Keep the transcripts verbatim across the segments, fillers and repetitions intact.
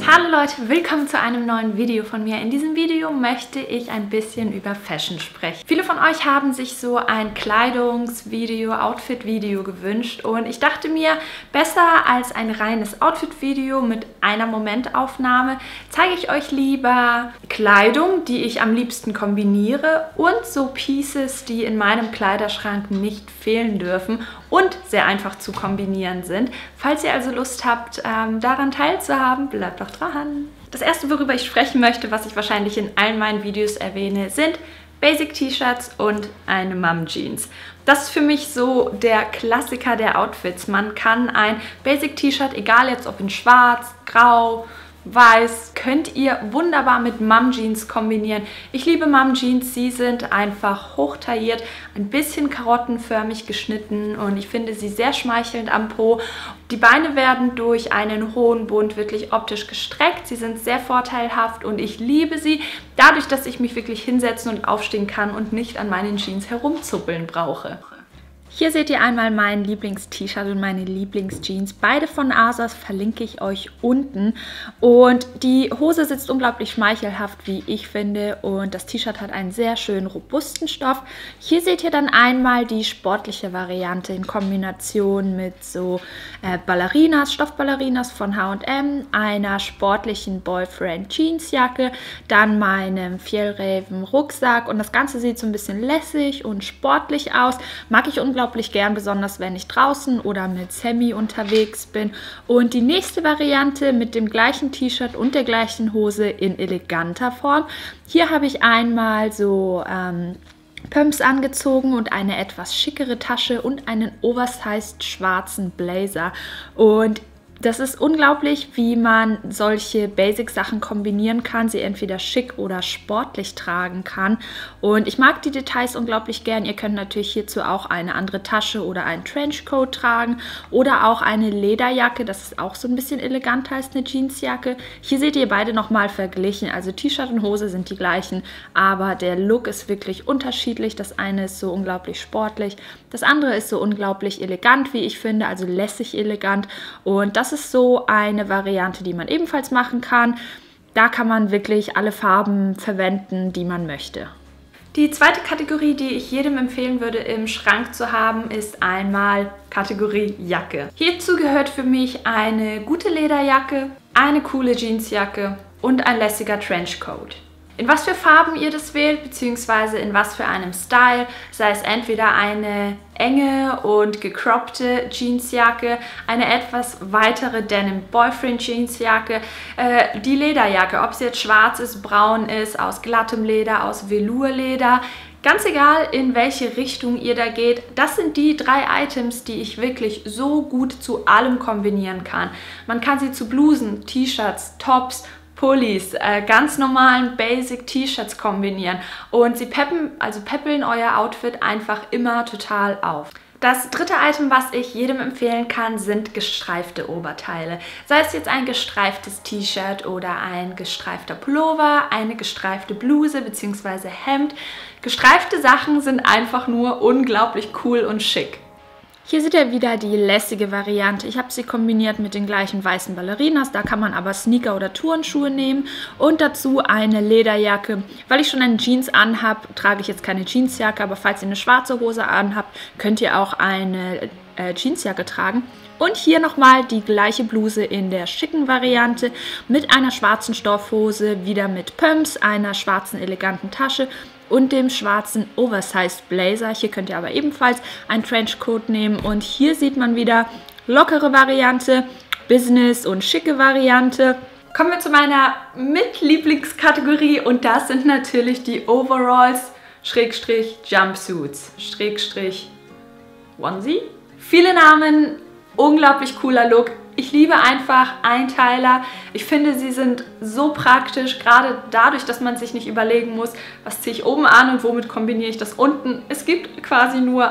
Hallo Leute, willkommen zu einem neuen Video von mir. In diesem Video möchte ich ein bisschen über Fashion sprechen. Viele von euch haben sich so ein Kleidungsvideo, Outfit-Video gewünscht und ich dachte mir, besser als ein reines Outfit-Video mit einer Momentaufnahme zeige ich euch lieber Kleidung, die ich am liebsten kombiniere und so Pieces, die in meinem Kleiderschrank nicht fehlen dürfen und sehr einfach zu kombinieren sind. Falls ihr also Lust habt, ähm, daran teilzuhaben, bleibt doch dran. Das erste, worüber ich sprechen möchte, was ich wahrscheinlich in allen meinen Videos erwähne, sind Basic-T-Shirts und eine Mom-Jeans. Das ist für mich so der Klassiker der Outfits. Man kann ein Basic-T-Shirt, egal jetzt ob in schwarz, grau, weiß, könnt ihr wunderbar mit Mom-Jeans kombinieren. Ich liebe Mom-Jeans, sie sind einfach hochtailliert, ein bisschen karottenförmig geschnitten und ich finde sie sehr schmeichelnd am Po. Die Beine werden durch einen hohen Bund wirklich optisch gestreckt, sie sind sehr vorteilhaft und ich liebe sie, dadurch, dass ich mich wirklich hinsetzen und aufstehen kann und nicht an meinen Jeans herumzuppeln brauche. Hier seht ihr einmal mein Lieblings-T-Shirt und meine Lieblings-Jeans. Beide von ASOS verlinke ich euch unten. Und die Hose sitzt unglaublich schmeichelhaft, wie ich finde. Und das T-Shirt hat einen sehr schönen, robusten Stoff. Hier seht ihr dann einmal die sportliche Variante in Kombination mit so äh, Ballerinas, Stoffballerinas von H und M, einer sportlichen Boyfriend-Jeansjacke, dann meinem Fjällräven Rucksack. Und das Ganze sieht so ein bisschen lässig und sportlich aus. Mag ich unglaublich gern, besonders wenn ich draußen oder mit Sammy unterwegs bin. Und die nächste Variante mit dem gleichen T-Shirt und der gleichen Hose in eleganter Form. Hier habe ich einmal so ähm, Pumps angezogen und eine etwas schickere Tasche und einen oversized schwarzen Blazer. Und das ist unglaublich, wie man solche Basic-Sachen kombinieren kann, sie entweder schick oder sportlich tragen kann. Und ich mag die Details unglaublich gern. Ihr könnt natürlich hierzu auch eine andere Tasche oder einen Trenchcoat tragen oder auch eine Lederjacke. Das ist auch so ein bisschen eleganter als eine Jeansjacke. Hier seht ihr beide nochmal verglichen. Also T-Shirt und Hose sind die gleichen, aber der Look ist wirklich unterschiedlich. Das eine ist so unglaublich sportlich, das andere ist so unglaublich elegant, wie ich finde, also lässig elegant. Und das Das ist so eine Variante, die man ebenfalls machen kann. Da kann man wirklich alle Farben verwenden, die man möchte. Die zweite Kategorie, die ich jedem empfehlen würde, im Schrank zu haben, ist einmal Kategorie Jacke. Hierzu gehört für mich eine gute Lederjacke, eine coole Jeansjacke und ein lässiger Trenchcoat. In was für Farben ihr das wählt, beziehungsweise in was für einem Style, sei es entweder eine enge und gecroppte Jeansjacke, eine etwas weitere Denim Boyfriend Jeansjacke, äh, die Lederjacke, ob sie jetzt schwarz ist, braun ist, aus glattem Leder, aus Velourleder, ganz egal in welche Richtung ihr da geht, das sind die drei Items, die ich wirklich so gut zu allem kombinieren kann. Man kann sie zu Blusen, T-Shirts, Tops, Pullis, äh, ganz normalen Basic-T-Shirts kombinieren und sie peppen, also peppeln euer Outfit einfach immer total auf. Das dritte Item, was ich jedem empfehlen kann, sind gestreifte Oberteile. Sei es jetzt ein gestreiftes T-Shirt oder ein gestreifter Pullover, eine gestreifte Bluse bzw. Hemd. Gestreifte Sachen sind einfach nur unglaublich cool und schick. Hier seht ihr wieder die lässige Variante. Ich habe sie kombiniert mit den gleichen weißen Ballerinas. Da kann man aber Sneaker oder Turnschuhe nehmen. Und dazu eine Lederjacke. Weil ich schon eine Jeans anhabe, trage ich jetzt keine Jeansjacke. Aber falls ihr eine schwarze Hose anhabt, könnt ihr auch eine äh, Jeansjacke tragen. Und hier nochmal die gleiche Bluse in der schicken Variante mit einer schwarzen Stoffhose, wieder mit Pumps, einer schwarzen eleganten Tasche und dem schwarzen Oversized Blazer. Hier könnt ihr aber ebenfalls einen Trenchcoat nehmen. Und hier sieht man wieder lockere Variante, Business und schicke Variante. Kommen wir zu meiner Mitlieblingskategorie und das sind natürlich die Overalls, Schrägstrich Jumpsuits, Schrägstrich Onesie. Viele Namen, unglaublich cooler Look. Ich liebe einfach Einteiler. Ich finde, sie sind so praktisch, gerade dadurch, dass man sich nicht überlegen muss, was ziehe ich oben an und womit kombiniere ich das unten. Es gibt quasi nur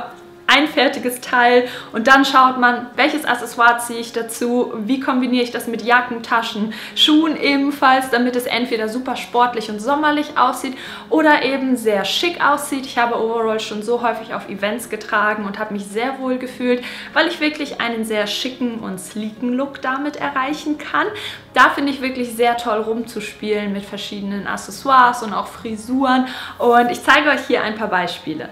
ein fertiges Teil und dann schaut man, welches Accessoire ziehe ich dazu, wie kombiniere ich das mit Jacken, Taschen, Schuhen ebenfalls, damit es entweder super sportlich und sommerlich aussieht oder eben sehr schick aussieht. Ich habe Overalls schon so häufig auf Events getragen und habe mich sehr wohl gefühlt, weil ich wirklich einen sehr schicken und sleeken Look damit erreichen kann. Da finde ich wirklich sehr toll rumzuspielen mit verschiedenen Accessoires und auch Frisuren und ich zeige euch hier ein paar Beispiele.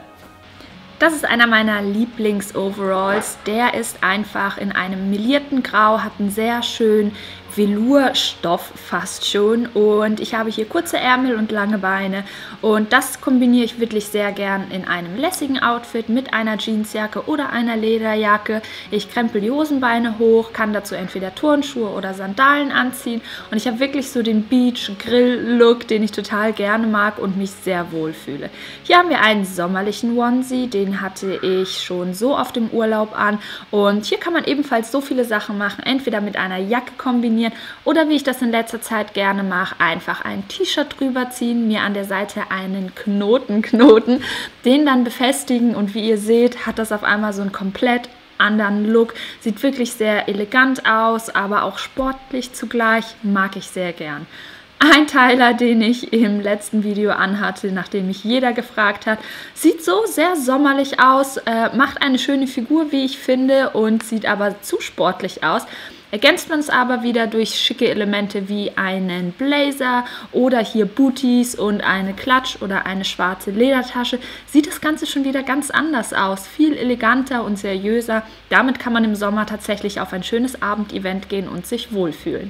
Das ist einer meiner Lieblings-Overalls. Der ist einfach in einem melierten Grau, hat einen sehr schönen Velourstoff fast schon und ich habe hier kurze Ärmel und lange Beine und das kombiniere ich wirklich sehr gern in einem lässigen Outfit mit einer Jeansjacke oder einer Lederjacke. Ich krempel die Hosenbeine hoch, kann dazu entweder Turnschuhe oder Sandalen anziehen und ich habe wirklich so den Beach-Grill-Look, den ich total gerne mag und mich sehr wohl fühle. Hier haben wir einen sommerlichen Onesie, den hatte ich schon so oft im Urlaub an und hier kann man ebenfalls so viele Sachen machen, entweder mit einer Jacke kombinieren oder wie ich das in letzter Zeit gerne mache, einfach ein T-Shirt drüber ziehen, mir an der Seite einen Knoten knoten, den dann befestigen und wie ihr seht, hat das auf einmal so einen komplett anderen Look. Sieht wirklich sehr elegant aus, aber auch sportlich zugleich, mag ich sehr gern. Ein Teiler, den ich im letzten Video anhatte, nachdem mich jeder gefragt hat, sieht so sehr sommerlich aus, äh, macht eine schöne Figur, wie ich finde, und sieht aber zu sportlich aus. Ergänzt man es aber wieder durch schicke Elemente wie einen Blazer oder hier Booties und eine Klatsch oder eine schwarze Ledertasche, sieht das Ganze schon wieder ganz anders aus. Viel eleganter und seriöser. Damit kann man im Sommer tatsächlich auf ein schönes Abendevent gehen und sich wohlfühlen.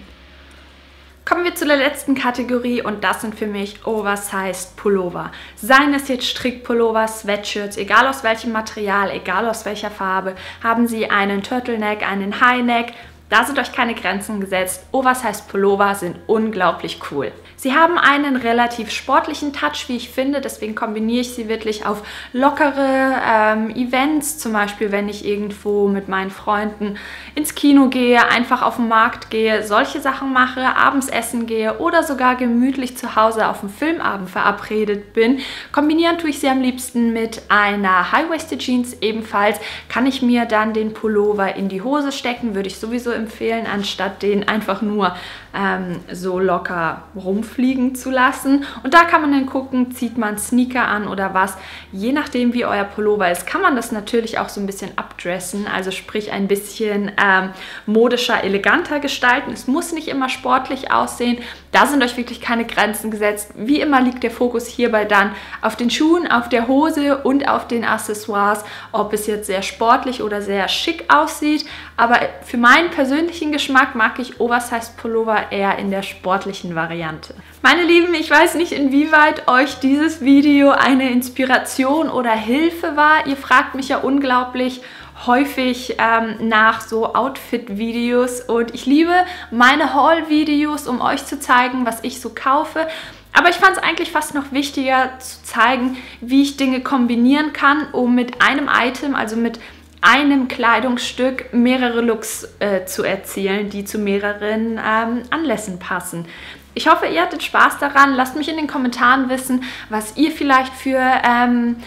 Kommen wir zu der letzten Kategorie und das sind für mich Oversized Pullover. Seien es jetzt Strickpullover, Sweatshirts, egal aus welchem Material, egal aus welcher Farbe, haben sie einen Turtleneck, einen Highneck. Da sind euch keine Grenzen gesetzt. Oversized Pullover sind unglaublich cool. Sie haben einen relativ sportlichen Touch, wie ich finde, deswegen kombiniere ich sie wirklich auf lockere ähm, Events, zum Beispiel wenn ich irgendwo mit meinen Freunden ins Kino gehe, einfach auf den Markt gehe, solche Sachen mache, abends essen gehe oder sogar gemütlich zu Hause auf dem Filmabend verabredet bin. Kombinieren tue ich sie am liebsten mit einer High-Waisted Jeans ebenfalls. Kann ich mir dann den Pullover in die Hose stecken, würde ich sowieso empfehlen, anstatt den einfach nur ähm, so locker rumfliegen zu lassen. Und da kann man dann gucken, zieht man Sneaker an oder was. Je nachdem, wie euer Pullover ist, kann man das natürlich auch so ein bisschen abdressen, also sprich ein bisschen ähm, modischer, eleganter gestalten. Es muss nicht immer sportlich aussehen. Da sind euch wirklich keine Grenzen gesetzt. Wie immer liegt der Fokus hierbei dann auf den Schuhen, auf der Hose und auf den Accessoires, ob es jetzt sehr sportlich oder sehr schick aussieht. Aber für meinen persönlichen Geschmack mag ich Oversized Pullover eher in der sportlichen Variante. Meine Lieben, ich weiß nicht, inwieweit euch dieses Video eine Inspiration oder Hilfe war. Ihr fragt mich ja unglaublich häufig ähm, nach so Outfit-Videos und ich liebe meine Haul-Videos, um euch zu zeigen, was ich so kaufe. Aber ich fand es eigentlich fast noch wichtiger zu zeigen, wie ich Dinge kombinieren kann, um mit einem Item, also mit einem Kleidungsstück mehrere Looks äh, zu erzielen, die zu mehreren ähm, Anlässen passen. Ich hoffe, ihr hattet Spaß daran. Lasst mich in den Kommentaren wissen, was ihr vielleicht für ähm,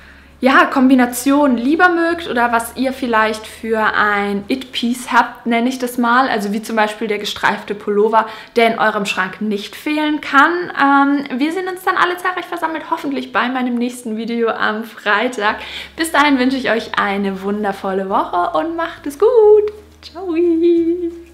ja, Kombinationen lieber mögt oder was ihr vielleicht für ein It-Piece habt, nenne ich das mal. Also wie zum Beispiel der gestreifte Pullover, der in eurem Schrank nicht fehlen kann. Ähm, wir sehen uns dann alle zahlreich versammelt, hoffentlich bei meinem nächsten Video am Freitag. Bis dahin wünsche ich euch eine wundervolle Woche und macht es gut. Ciao!